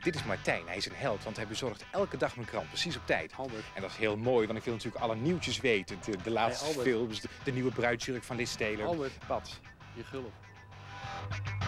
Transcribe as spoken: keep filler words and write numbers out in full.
Dit is Martijn, hij is een held, want hij bezorgt elke dag mijn krant, precies op tijd. Albert. En dat is heel mooi, want ik wil natuurlijk alle nieuwtjes weten. De, de laatste Hey, Albert. films, de, de nieuwe bruidsjurk van Liz Taylor. Albert. Wat? Je gulp.